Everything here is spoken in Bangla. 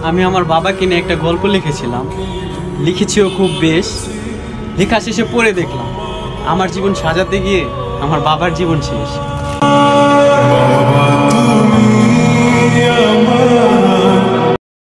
আমি আমার বাবাকে নিয়ে একটা গল্প লিখেছিলাম, লিখেছিও খুব বেশ। লেখা শেষে পড়ে দেখলাম আমার জীবন সাজাতে গিয়ে আমার বাবার জীবন শেষ।